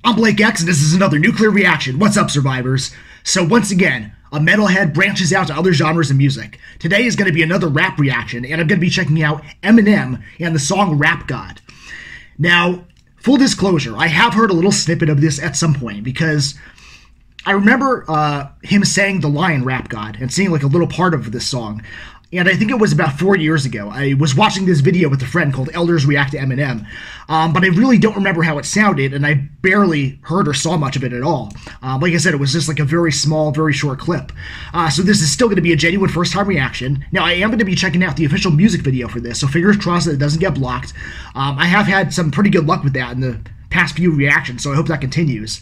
I'm Blake X, and this is another Nuclear Reaction. What's up, survivors? So once again, a metalhead branches out to other genres of music. Today is going to be another rap reaction, and I'm going to be checking out Eminem and the song Rap God. Now, full disclosure, I have heard a little snippet of this at some point, because I remember him saying the line Rap God, and seeing like a little part of this song. And I think it was about 4 years ago. I was watching this video with a friend called Elders React to Eminem, but I really don't remember how it sounded, and I barely heard or saw much of it at all. Like I said, it was just like a very small, very short clip. So this is still going to be a genuine first-time reaction. Now, I am going to be checking out the official music video for this, so fingers crossed that it doesn't get blocked. I have had some pretty good luck with that in the past few reactions, so I hope that continues.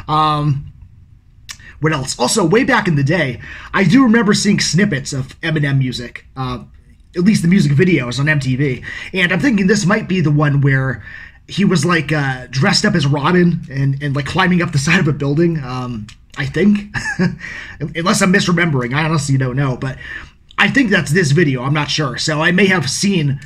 What else? Also, way back in the day, I do remember seeing snippets of Eminem music, at least the music videos on MTV, and I'm thinking this might be the one where he was like dressed up as Robin and like climbing up the side of a building, I think, unless I'm misremembering. I honestly don't know, but I think that's this video. I'm not sure. So I may have seen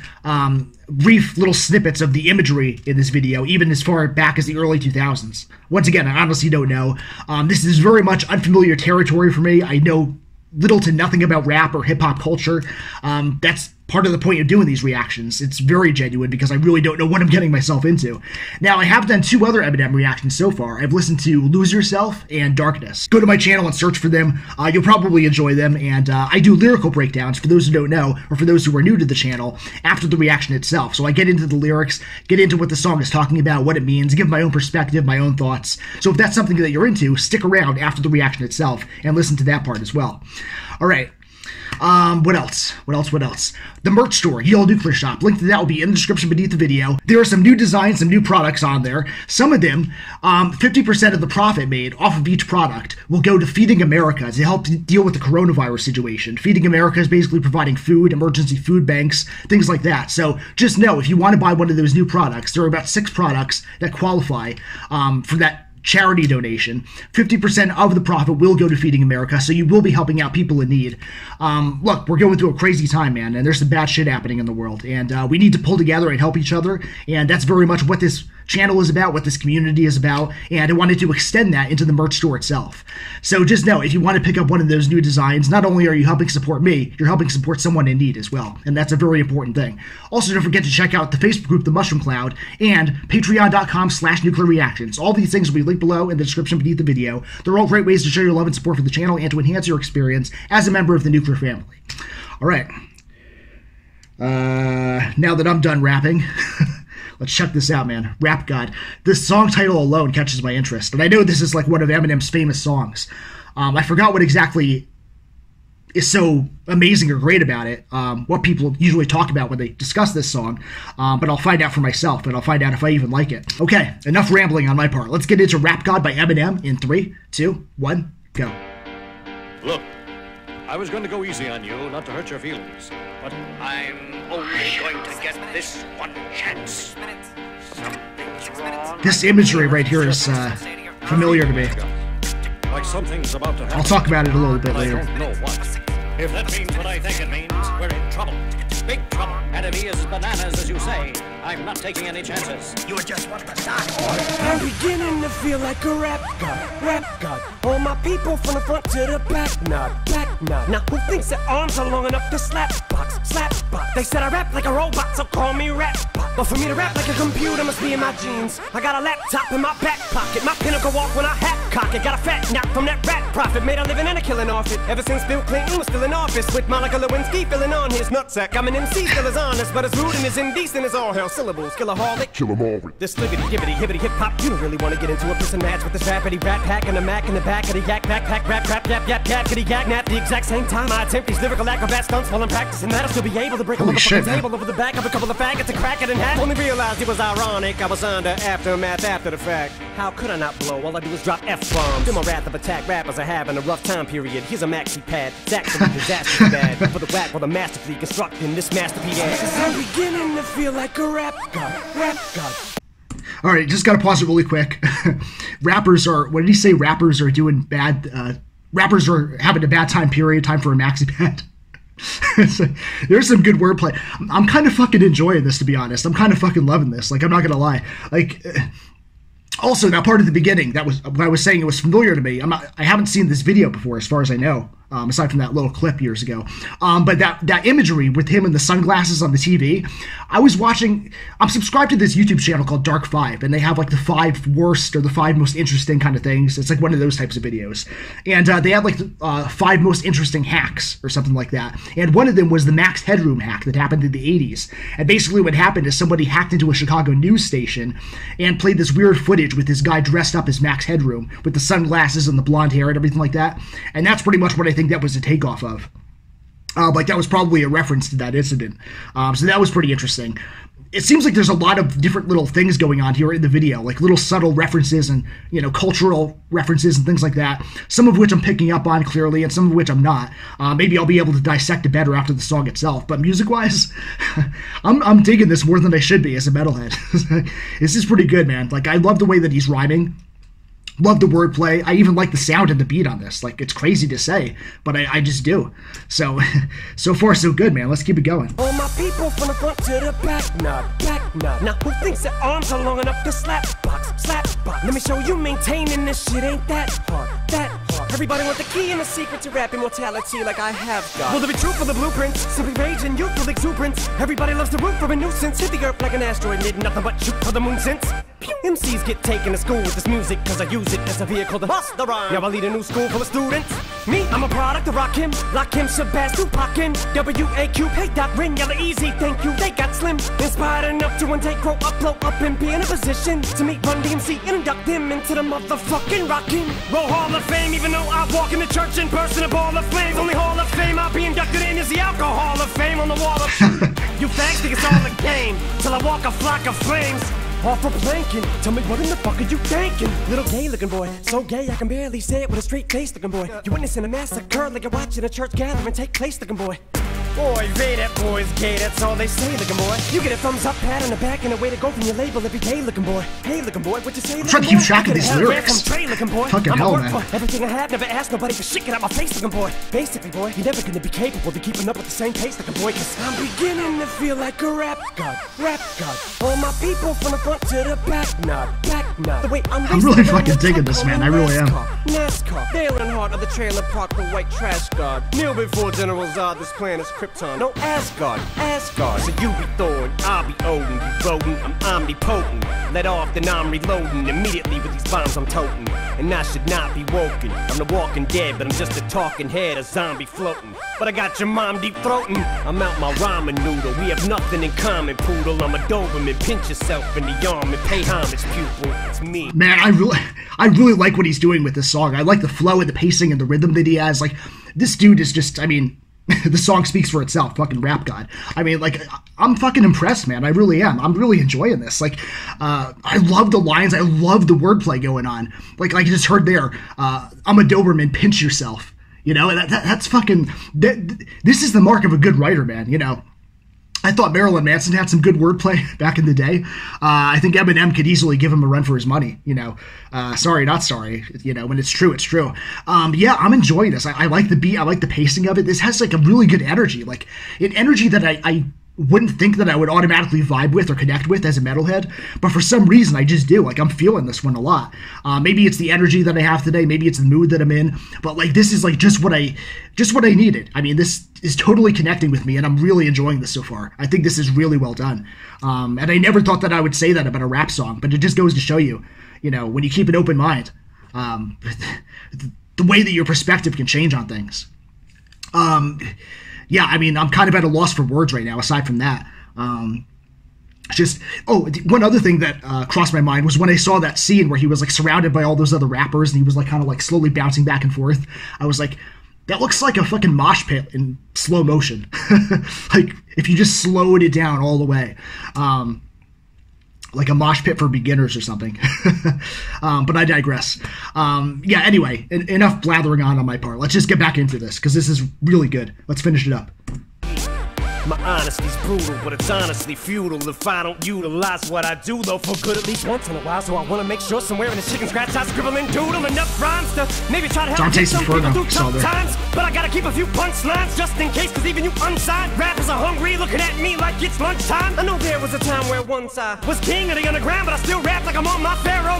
brief little snippets of the imagery in this video, even as far back as the early 2000s. Once again, I honestly don't know. This is very much unfamiliar territory for me. I know little to nothing about rap or hip-hop culture. That's part of the point of doing these reactions. It's very genuine because I really don't know what I'm getting myself into. Now, I have done 2 other Eminem reactions so far. I've listened to Lose Yourself and Darkness. Go to my channel and search for them. You'll probably enjoy them, and I do lyrical breakdowns for those who don't know, or for those who are new to the channel, after the reaction itself. So I get into the lyrics, get into what the song is talking about, what it means, give my own perspective, my own thoughts. So if that's something that you're into, stick around after the reaction itself and listen to that part as well. All right. What else? The merch store, Yellow Nuclear Shop. Link to that will be in the description beneath the video. There are some new designs, some new products on there. Some of them, 50% of the profit made off of each product will go to Feeding America to help deal with the coronavirus situation. Feeding America is basically providing food, emergency food banks, things like that. So just know, if you want to buy one of those new products, there are about 6 products that qualify for that charity donation. 50% of the profit will go to Feeding America, so you will be helping out people in need. Look, we're going through a crazy time, man, and there's some bad shit happening in the world, and we need to pull together and help each other, and that's very much what this channel is about, what this community is about, and I wanted to extend that into the merch store itself. So just know, if you want to pick up one of those new designs, not only are you helping support me, you're helping support someone in need as well, and that's a very important thing. Also, don't forget to check out the Facebook group, The Mushroom Cloud, and patreon.com/nuclearreactions. All these things will be linked below in the description beneath the video. They're all great ways to show your love and support for the channel and to enhance your experience as a member of the Nuclear family. All right. Now that I'm done rapping, let's check this out, man. Rap God. This song title alone catches my interest, and I know this is like one of Eminem's famous songs. I forgot what exactly is so amazing or great about it, what people usually talk about when they discuss this song, but I'll find out for myself, and I'll find out if I even like it. Okay, enough rambling on my part. Let's get into Rap God by Eminem in 3, 2, 1, go. Look, I was going to go easy on you, not to hurt your feelings, but I'm only going to get this one chance. Something's wrong. This imagery right here is familiar to me. Like something's about to happen. I'll talk about it a little bit later. I don't know what. If that means what I think it means, we're in trouble. Big trouble. And if he is as bananas as you say, I'm not taking any chances. You just want to start. I'm beginning to feel like a rap god, rap god. All my people from the front to the back, nod, back nod. Now who thinks their arms are long enough to slap box, slap box? They said I rap like a robot, so call me rap bot. But for me to rap like a computer must be in my genes. I got a laptop in my back pocket, my pinnacle walk when I hat cock it. Got a fat knock from that rat profit, made a living and a killing off it. Ever since Bill Clinton was still in office, with Monica Lewinsky filling on his nutsack. I'm an MC, still as honest, but as rude and as indecent as all hell. Syllables, killaholic, kill 'em all with this libbity, gibbity, hibbity, hip hop. You don't really want to get into a piss and match with this rappity rat pack and a mac in the back of the yak backpack, rap, rap, yap, yap, yap, kitty yak, nap. The exact same time I attempt these lyrical acrobat stunts while I'm practicing that, I'll still be able to break a motherfucking table over the back of a couple of faggots and crack it in half. Only realized it was ironic, I was under aftermath after the fact. How could I not blow? All I do is drop F-bombs. Do my wrath of attack rappers are having a rough time period. Here's a maxi pad, it's actually disaster bad. For the whack while the masterfully constructing this masterpiece. I'm beginning to feel like a rap god, rap god. All right, just got to pause it really quick. Rappers are, what did he say? Rappers are doing bad, rappers are having a bad time period, time for a maxi pad. So, there's some good wordplay. I'm kind of fucking enjoying this, to be honest. I'm kind of fucking loving this. Like, I'm not going to lie. Like, Also, that part at the beginning, that was what I was saying, it was familiar to me. I haven't seen this video before, as far as I know, aside from that little clip years ago. But that imagery with him and the sunglasses on the TV, I'm subscribed to this YouTube channel called Dark 5, and they have like the 5 worst or the 5 most interesting kind of things. It's like one of those types of videos. And they had like 5 most interesting hacks or something like that. And one of them was the Max Headroom hack that happened in the 80s. And basically what happened is somebody hacked into a Chicago news station and played this weird footage with this guy dressed up as Max Headroom with the sunglasses and the blonde hair and everything like that. And that's pretty much what I think that was a takeoff of. Like that was probably a reference to that incident. So that was pretty interesting. It seems like there's a lot of different little things going on here in the video, like little subtle references and, you know, cultural references and things like that, some of which I'm picking up on clearly and some of which I'm not. Maybe I'll be able to dissect it better after the song itself, but music-wise, I'm digging this more than I should be as a metalhead. This is pretty good, man. Like, I love the way that he's rhyming. Love the wordplay. I even like the sound and the beat on this. Like, it's crazy to say, but I just do. So far so good, man. Let's keep it going. All my people from the front to the back, back nod. Now who thinks their arms are long enough to slap box? Let me show you maintaining this shit ain't that hard, Everybody want the key and the secret to rap immortality like I have got. Will there be truth for the blueprint? Simply rage and youthful exuberance. Everybody loves the root for a nuisance. Hit the earth like an asteroid, need nothing but shoot for the moon since. MCs get taken to school with this music cause I use it as a vehicle to bust the rhyme. Now I lead a new school full of students. Me, I'm a product of rock him, lock him, Shabazz, Tupac him. W-A-Q, hey Doc, ring, yellow easy, thank you, they got slim. Inspired enough to one day grow up, blow up and be in a position to meet Run DMC and induct them into the motherfucking rockin' Roll Hall of Fame. Even though I walk in the church in person, a ball of flames. Only Hall of Fame I'll be inducted in is the Alcohol of Fame on the wall of You fags think it's all a game till I walk a flock of flames. Off for planking, tell me what in the fuck are you thinking? Little gay looking boy, so gay I can barely say it with a straight face looking boy. You witnessing a massacre like you're watching a church gathering take place looking boy. Boy, they that boy's gay, that's all they say looking boy. You get a thumbs up, pat on the back, and a way to go from your label every day looking boy. Hey looking boy, what you say? I'm trying to keep track of these lyrics. Fucking hell, man. Everything I had, never asked nobody for shit, get out my face looking boy. Basically boy, you're never gonna be capable of keeping up with the same pace looking boy. Cause I'm beginning to feel like a rap god. All my people from the front to the back nod. The way I'm really fucking digging this, man. I really am. NASCAR, Dale Earnhardt of the trailer park, the white trash god. Kneel before General Zod, this planet's Krypton. No Asgard. So you be Thor, I'll be Odin. You rodent, I'm omnipotent. Let off, then I'm reloading. Immediately with these bombs I'm toting. And I should not be woken. I'm the walking dead, but I'm just a talking head, a zombie floating. But I got your mom deep throating. I'm out my ramen noodle. We have nothing in common, poodle. I'm a Doberman. Pinch yourself in the arm and pay homage, pupil. It's me. Man, I really like what he's doing with this song. I like the flow and the pacing and the rhythm that he has. Like, this dude is just, I mean, the song speaks for itself, fucking rap god. I mean, like, I'm fucking impressed, man. I really am. I'm really enjoying this. Like, I love the lines. I love the wordplay going on. Like I just heard there, I'm a Doberman, pinch yourself. You know, that's fucking, this is the mark of a good writer, man, you know. I thought Marilyn Manson had some good wordplay back in the day. I think Eminem could easily give him a run for his money, you know. Sorry, not sorry. You know, when it's true, it's true. Yeah, I'm enjoying this. I like the beat. I like the pacing of it. This has, like, a really good energy. Like, an energy that I wouldn't think that I would automatically vibe with or connect with as a metalhead, but for some reason I just do. Like, I'm feeling this one a lot. Maybe it's the energy that I have today, maybe it's the mood that I'm in, but like, this is like just what I needed. I mean, this is totally connecting with me, and I'm really enjoying this so far. I think this is really well done. And I never thought that I would say that about a rap song, but it just goes to show you, you know, when you keep an open mind, the way that your perspective can change on things. Yeah, I mean, I'm kind of at a loss for words right now, aside from that. One other thing that crossed my mind was when I saw that scene where he was, like, surrounded by all those other rappers, and he was, like, kind of, like, slowly bouncing back and forth. I was like, that looks like a fucking mosh pit in slow motion. Like, if you just slowed it down all the way. Like a mosh pit for beginners or something. But I digress. Yeah, anyway, enough blathering on my part. Let's just get back into this, because this is really good. Let's finish it up. My honesty's brutal, but it's honestly futile if I don't utilize what I do, though, for good at least once in a while. So I want to make sure somewhere in the chicken scratch I scribble and doodle enough rhymes to maybe try to help some people through tough times. But I gotta keep a few punchlines just in case, cause even you unsigned rappers are hungry, looking at me like it's lunchtime. I know there was a time where once I was king of the underground, but I still rap like I'm on my pharaoh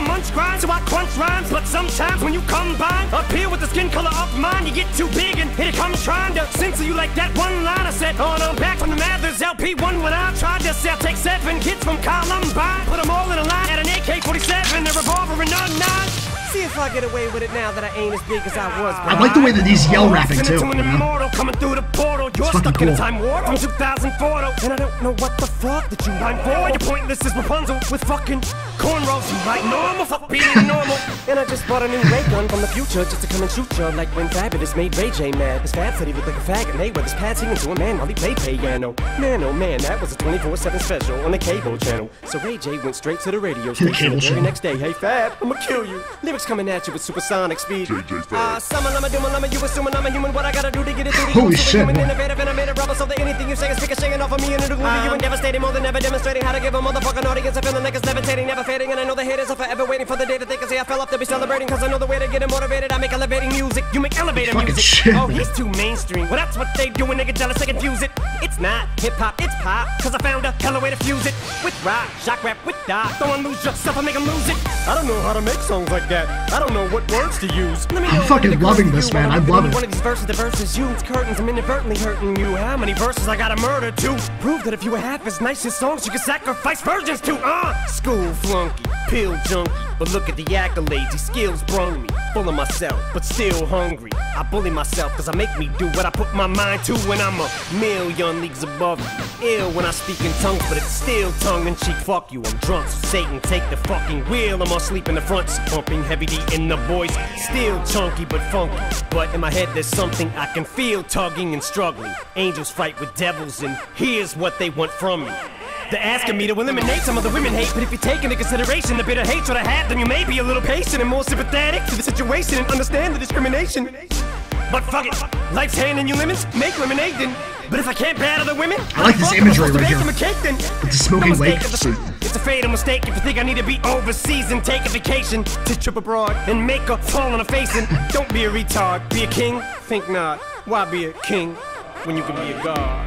munch grind, so I crunch rhymes. But sometimes when you combine, appear with the skin color of mine, you get too big and here it comes trying to censor you like that one line I said. On I'm back from the Mathers LP1 when I tried to sell. Take 7 kids from Columbine, put them all in a line at an AK-47, a revolver, and a 9. See if I get away with it now that I ain't as big as I was. I like the way that these yell rapping too. To an immortal coming through the portal. You're stuck in a time warp from 2004, and I don't know what the fuck that you mind for. You're pointless as Rapunzel with fucking cornrows. You like normal, fuck being normal. And I just bought a new ray gun from the future just to come and shoot you like when Fabulous made Ray J mad. His Fab said he looked like a faggot. Mayweather's pad singing to a man while he played piano. Man, oh man, that was a 24/7 special on the cable channel. So Ray J went straight to the radio station the very next day. Hey Fab, I'ma kill you. Lyrics coming at you with supersonic speed. Summer, you assuming I'm a human. What I gotta do to get it through to you? Holy shit, man. Innovative and I made a rubber, so that anything you say is ricocheting off of me and it'll glue to you and devastating more than ever, demonstrating how to give a motherfucking audience a feeling like it's levitating, never fading. And I know the haters are forever waiting for the day that they can say I fell off to be celebrating, cause I know the way to get them motivated. I make elevating music, you make elevator Fucking music. shit, oh, man. he's too mainstream. Well, that's what they do when they get jealous, they confuse it. It's not hip-hop, it's pop, cause I found a hella way to fuse it. With rock, shock rap, with dot. Don't lose yourself and make them lose it. I don't know how to make songs like that. I don't know what words to use. I'm fucking loving this, man. I love it. One of these verses, the verses use curtains. I'm inadvertently hurting you. How many verses I gotta murder to prove that if you were half as nice as songs, you could sacrifice virgins to? School flunky, pill junkie, but look at the accolades. These skills brung me, full of myself, but still hungry. I bully myself, cause I make me do what I put my mind to when I'm a million leagues above you. Ill when I speak in tongues, but it's still tongue-in-cheek. Fuck you, I'm drunk, so Satan take the fucking wheel. I'm asleep in the front, pumping heavy D in the voice. Still chunky but funky, but in my head there's something I can feel tugging and struggling. Angels fight with devils, and here's what they want from me. They're asking me to eliminate some of the women hate, but if you take into consideration the bitter hatred I have, then you may be a little patient and more sympathetic to the situation and understand the discrimination. But fuck it, life's handing you lemons, make lemonade then. But if I can't battle the women, I like this imagery right here. With the smoking lake. It's a fatal mistake if you think I need to be overseas and take a vacation to trip abroad and make a fall on a face. And don't be a retard, be a king, think not. Why be a king when you can be a god?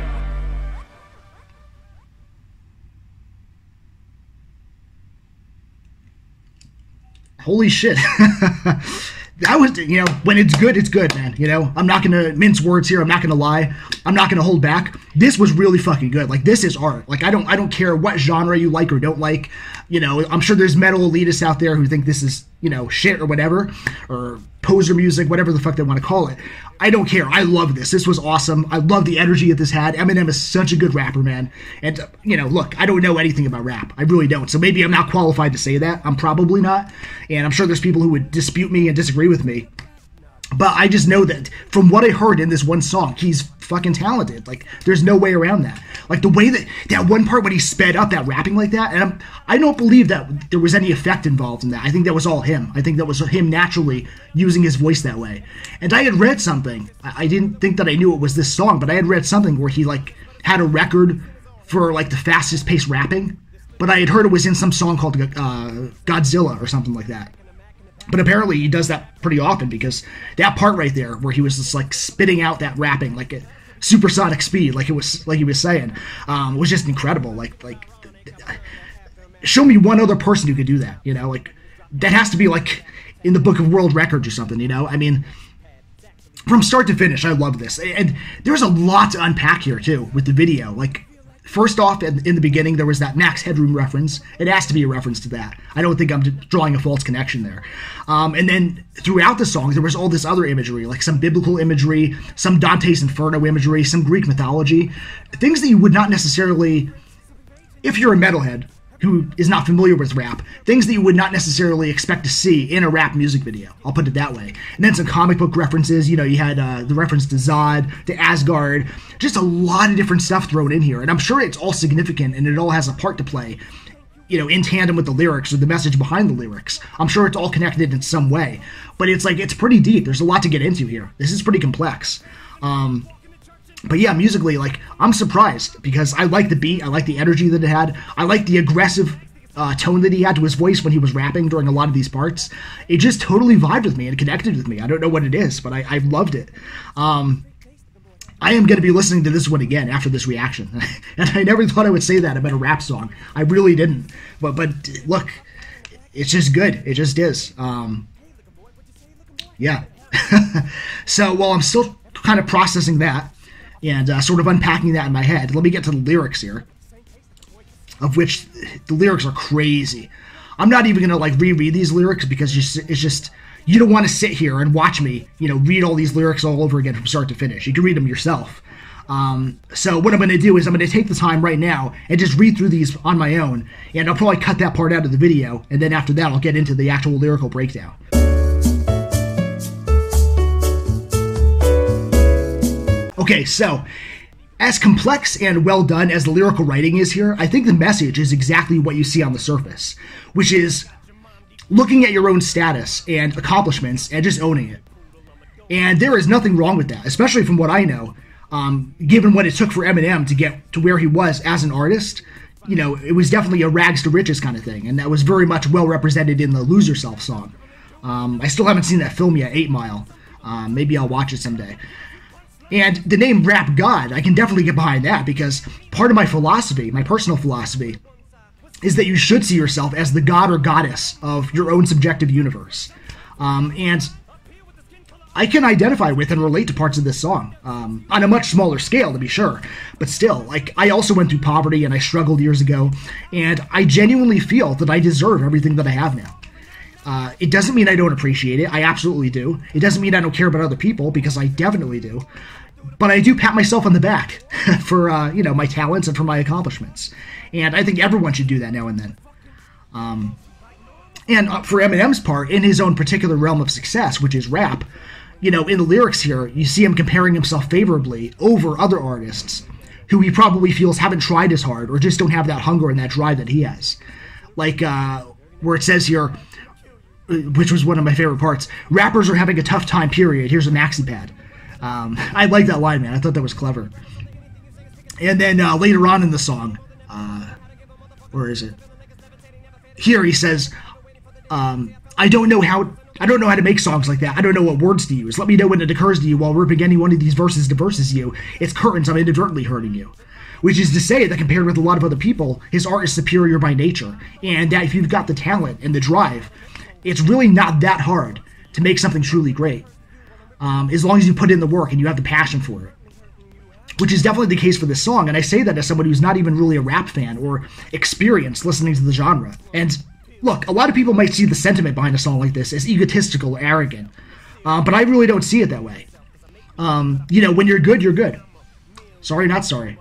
Holy shit. That was, you know, when it's good, man. You know, I'm not gonna mince words here. I'm not gonna lie. I'm not gonna hold back. This was really fucking good. Like, this is art. Like, I don't care what genre you like or don't like. You know, I'm sure there's metal elitists out there who think this is, you know, shit or whatever, or poser music, whatever the fuck they want to call it. I don't care. I love this. This was awesome. I love the energy that this had. Eminem is such a good rapper, man. And, you know, look, I don't know anything about rap. I really don't. So maybe I'm not qualified to say that. I'm probably not. And I'm sure there's people who would dispute me and disagree with me. But I just know that from what I heard in this one song, he's fucking talented. Like, there's no way around that. Like, the way that one part when he sped up that rapping like that, and I don't believe that there was any effect involved in that. I think that was all him. I think that was him naturally using his voice that way. And I had read something. I didn't think that I knew it was this song, but I had read something where he, like, had a record for, like, the fastest paced rapping. But I had heard it was in some song called Godzilla or something like that. But apparently he does that pretty often, because that part right there where he was just like spitting out that rapping like at supersonic speed, like he was saying, was just incredible. Like show me one other person who could do that, you know? Like, that has to be like in the book of world records or something, you know? I mean, from start to finish, I love this. And there's a lot to unpack here too with the video. Like, first off, in the beginning, there was that Max Headroom reference. It has to be a reference to that. I don't think I'm drawing a false connection there. And then throughout the song, there was all this other imagery, like some biblical imagery, some Dante's Inferno imagery, some Greek mythology, things that you would not necessarily, if you're a metalhead who is not familiar with rap, things that you would not necessarily expect to see in a rap music video. I'll put it that way. And then some comic book references. You know, you had the reference to Zod, to Asgard, just a lot of different stuff thrown in here. And I'm sure it's all significant and it all has a part to play, you know, in tandem with the lyrics or the message behind the lyrics. I'm sure it's all connected in some way. But it's like, it's pretty deep. There's a lot to get into here. This is pretty complex. But yeah, musically, like, I'm surprised because I like the beat, I like the energy that it had, I like the aggressive tone that he had to his voice when he was rapping during a lot of these parts. It just totally vibed with me and connected with me. I don't know what it is, but I loved it. I am going to be listening to this one again after this reaction. And I never thought I would say that about a rap song. I really didn't. But look, it's just good. It just is. Yeah. So while I'm still kind of processing that and sort of unpacking that in my head, let me get to the lyrics here, of which the lyrics are crazy. I'm not even gonna like reread these lyrics because it's just you don't want to sit here and watch me, read all these lyrics all over again from start to finish. You can read them yourself. So what I'm going to do is I'm going to take the time right now and just read through these on my own, and I'll probably cut that part out of the video, and then after that I'll get into the actual lyrical breakdown. Okay, so as complex and well done as the lyrical writing is here, I think the message is exactly what you see on the surface, which is looking at your own status and accomplishments and just owning it. And there is nothing wrong with that, especially from what I know. Given what it took for Eminem to get to where he was as an artist, it was definitely a rags to riches kind of thing, and that was very much well represented in the Lose Yourself song. I still haven't seen that film yet, 8 Mile. Maybe I'll watch it someday. And the name Rap God, I can definitely get behind that, because part of my philosophy, my personal philosophy, is that you should see yourself as the god or goddess of your own subjective universe. And I can identify with and relate to parts of this song, on a much smaller scale, to be sure. But still, like, I also went through poverty and I struggled years ago, and I genuinely feel that I deserve everything that I have now. It doesn't mean I don't appreciate it. I absolutely do. It doesn't mean I don't care about other people, because I definitely do. But I do pat myself on the back for, my talents and for my accomplishments. And I think everyone should do that now and then. And for Eminem's part, in his own particular realm of success, which is rap, in the lyrics here, you see him comparing himself favorably over other artists who he probably feels haven't tried as hard or just don't have that hunger and that drive that he has. Like, where it says here, which was one of my favorite parts, rappers are having a tough time, period. Here's a maxi pad. I like that line, man. I thought that was clever. And then later on in the song, where is it? Here he says, I don't know how to make songs like that. I don't know what words to use. Let me know when it occurs to you while ripping any one of these verses to verses you. It's curtains, I'm inadvertently hurting you. Which is to say that compared with a lot of other people, his art is superior by nature. And that if you've got the talent and the drive, it's really not that hard to make something truly great. As long as you put in the work and you have the passion for it. Which is definitely the case for this song, and I say that as someone who's not even really a rap fan or experienced listening to the genre. And look, a lot of people might see the sentiment behind a song like this as egotistical or arrogant, but I really don't see it that way. When you're good, you're good. Sorry, not sorry.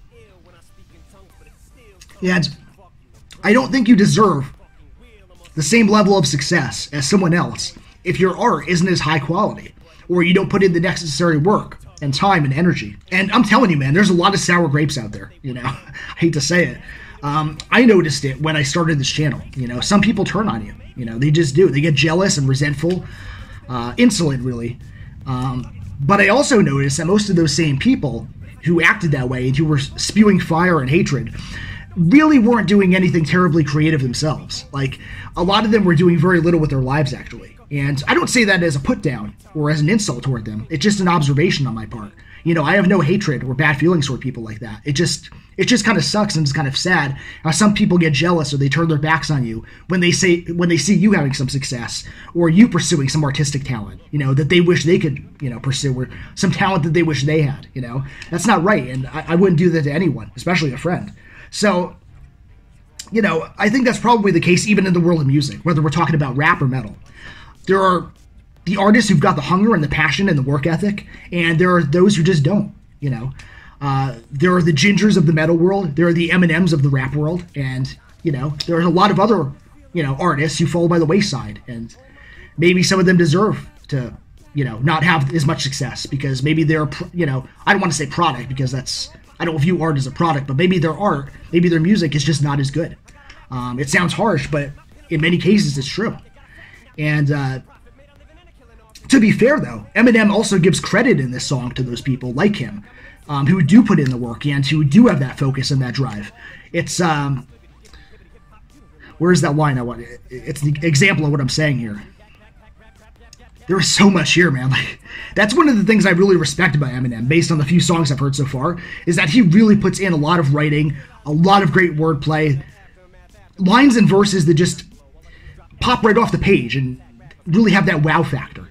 And I don't think you deserve the same level of success as someone else if your art isn't as high quality, or you don't put in the necessary work and time and energy. And I'm telling you, man, there's a lot of sour grapes out there, I hate to say it. I noticed it when I started this channel. Some people turn on you. They just do. They get jealous and resentful, insolent, really. But I also noticed that most of those same people who acted that way and who were spewing fire and hatred really weren't doing anything terribly creative themselves. Like, a lot of them were doing very little with their lives, actually. And I don't say that as a put down or as an insult toward them. It's just an observation on my part. I have no hatred or bad feelings toward people like that. It just kind of sucks, and it's kind of sad how some people get jealous or they turn their backs on you when they see you having some success or you pursuing some artistic talent, that they wish they could, pursue, or some talent that they wish they had. That's not right, and I wouldn't do that to anyone, especially a friend. So, I think that's probably the case even in the world of music, whether we're talking about rap or metal. There are the artists who've got the hunger and the passion and the work ethic, and there are those who just don't, There are the Gingers of the metal world, there are the Eminems of the rap world, and, there are a lot of other, artists who fall by the wayside, and maybe some of them deserve to, not have as much success, because maybe they're, I don't want to say product, because I don't view art as a product, but maybe their art, maybe their music is just not as good. It sounds harsh, but in many cases it's true. And, to be fair, though, Eminem also gives credit in this song to those people like him, who do put in the work and who do have that focus and that drive. It's, where's that line? It's the example of what I'm saying here. There is so much here, man. Like, that's one of the things I really respect about Eminem, based on the few songs I've heard so far, is that he really puts in a lot of writing, a lot of great wordplay, lines and verses that just pop right off the page and really have that wow factor.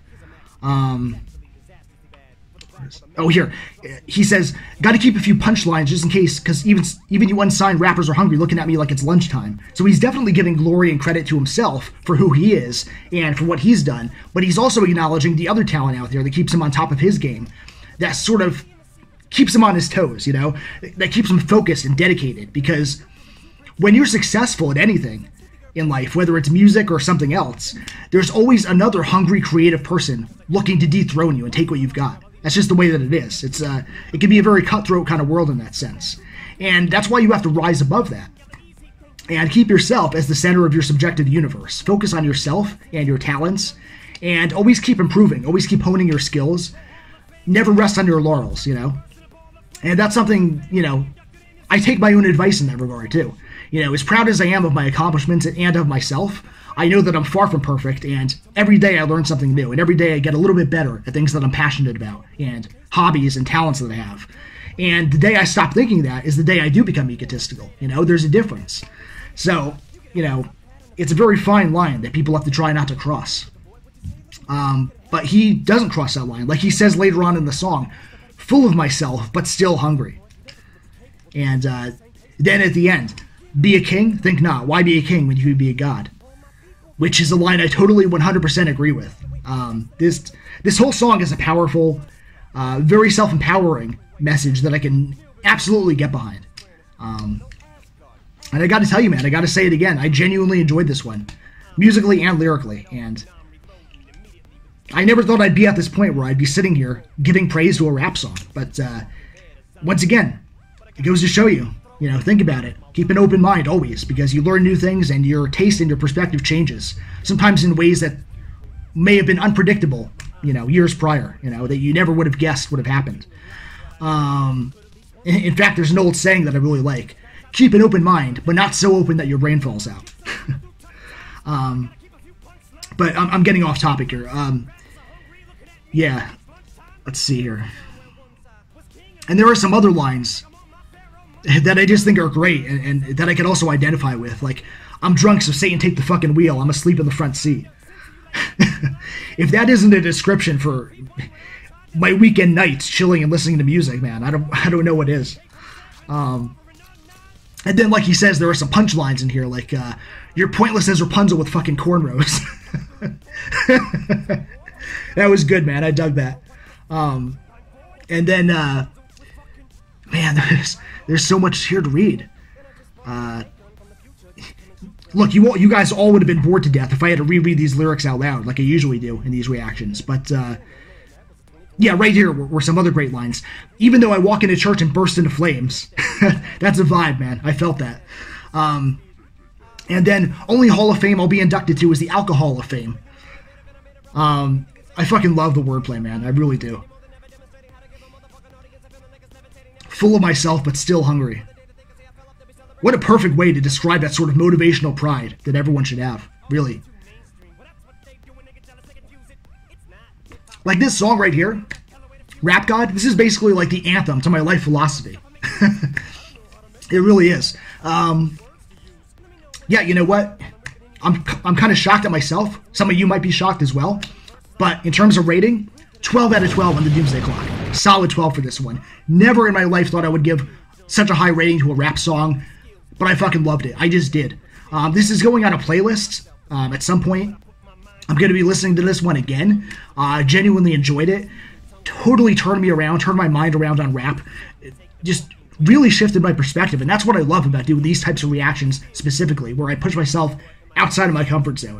Oh, here. He says, got to keep a few punchlines just in case, because even you unsigned rappers are hungry looking at me like it's lunchtime. So he's definitely giving glory and credit to himself for who he is and for what he's done. But he's also acknowledging the other talent out there that keeps him on top of his game. That sort of keeps him on his toes, you know? That keeps him focused and dedicated. Because when you're successful at anything in life, whether it's music or something else, there's always another hungry, creative person looking to dethrone you and take what you've got. That's just the way that it is. It can be a very cutthroat kind of world in that sense. And that's why you have to rise above that. And keep yourself as the center of your subjective universe. Focus on yourself and your talents. And always keep improving. Always keep honing your skills. Never rest on your laurels, you know. And that's something, you know, I take my own advice in that regard, too. You know, as proud as I am of my accomplishments and of myself, I know that I'm far from perfect, and every day I learn something new, and every day I get a little bit better at things that I'm passionate about, and hobbies and talents that I have. And the day I stop thinking that is the day I do become egotistical. You know, there's a difference. So, you know, it's a very fine line that people have to try not to cross. But he doesn't cross that line. Like he says later on in the song, full of myself, but still hungry. And then at the end, be a king? Think not. Why be a king when you could be a god? Which is a line I totally 100% agree with. This whole song is a powerful, very self-empowering message that I can absolutely get behind. And I got to tell you, man, I got to say it again. I genuinely enjoyed this one, musically and lyrically. And I never thought I'd be at this point where I'd be sitting here giving praise to a rap song. But once again, it goes to show you, you know, think about it. Keep an open mind always, because you learn new things and your taste and your perspective changes. Sometimes in ways that may have been unpredictable, you know, years prior, you know, that you never would have guessed would have happened. In fact, there's an old saying that I really like. Keep an open mind, but not so open that your brain falls out. But I'm getting off topic here. Yeah, let's see here. And there are some other lines that I just think are great and that I can also identify with. Like, I'm drunk, so Satan take the fucking wheel. I'm asleep in the front seat. If that isn't a description for my weekend nights chilling and listening to music, man, I don't know what is. And then, like he says, there are some punchlines in here, like, you're pointless as Rapunzel with fucking cornrows. That was good, man. I dug that. And then, man, there's so much here to read. Look, you guys all would have been bored to death if I had to reread these lyrics out loud, like I usually do in these reactions. But, yeah, right here were some other great lines. Even though I walk into church and burst into flames. That's a vibe, man. I felt that. And then, only Hall of Fame I'll be inducted to is the Alcohol of Fame. I fucking love the wordplay, man. I really do. Full of myself, but still hungry. What a perfect way to describe that sort of motivational pride that everyone should have, really. Like this song right here, Rap God, this is basically like the anthem to my life philosophy. It really is. Yeah, you know what? I'm kind of shocked at myself. Some of you might be shocked as well. But in terms of rating, 12 out of 12 on the Doomsday Clock. Solid 12 for this one. Never in my life thought I would give such a high rating to a rap song, but I fucking loved it. I just did. This is going on a playlist at some point. I'm going to be listening to this one again. Genuinely enjoyed it. Totally turned me around, turned my mind around on rap. It just really shifted my perspective, and that's what I love about doing these types of reactions specifically, where I push myself outside of my comfort zone.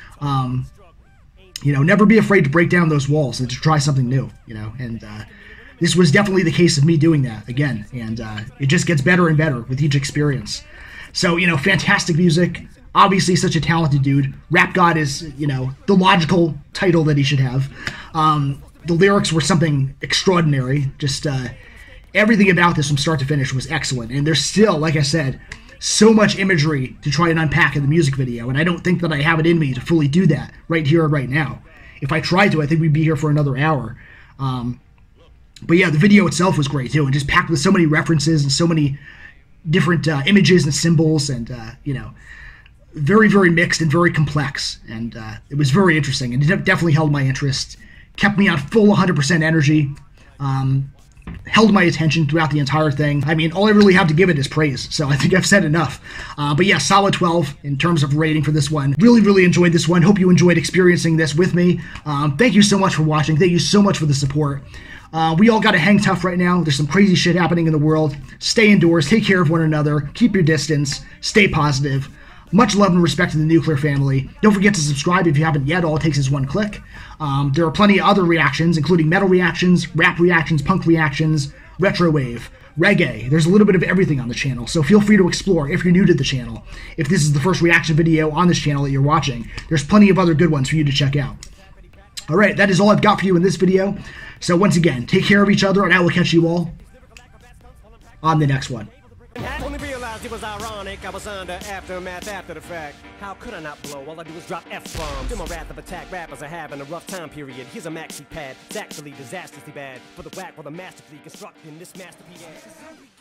You know, never be afraid to break down those walls and to try something new, you know, and this was definitely the case of me doing that again, and it just gets better and better with each experience. So, you know, fantastic music, obviously such a talented dude. Rap God is, you know, the logical title that he should have. The lyrics were something extraordinary, just everything about this from start to finish was excellent, and there's still, like I said, so much imagery to try and unpack in the music video, and I don't think that I have it in me to fully do that right here and right now. If I tried to, I think we'd be here for another hour. But yeah, the video itself was great too, and just packed with so many references and so many different images and symbols, and you know, very, very mixed and very complex. And it was very interesting, and it definitely held my interest, kept me on full 100% energy, held my attention throughout the entire thing. I mean, all I really have to give it is praise, so I think I've said enough. But yeah, solid 12 in terms of rating for this one. Really, really enjoyed this one. Hope you enjoyed experiencing this with me. Thank you so much for watching. Thank you so much for the support. We all got to hang tough right now. There's some crazy shit happening in the world. Stay indoors, take care of one another, keep your distance, stay positive. Much love and respect to the nuclear family. Don't forget to subscribe if you haven't yet. All it takes is one click. There are plenty of other reactions, including metal reactions, rap reactions, punk reactions, retro wave, reggae. There's a little bit of everything on the channel, so feel free to explore if you're new to the channel. If this is the first reaction video on this channel that you're watching, there's plenty of other good ones for you to check out. Alright, that is all I've got for you in this video. So once again, take care of each other, and I will catch you all on the next one. Only realized it was ironic. I was under aftermath after the fact. How could I not blow? All I do is drop F-bombs. Feel my wrath of attack. Rappers are having a rough time period. Here's a maxi pad. It's actually disastrously bad. For the whack while the masterfully constructing this masterpiece.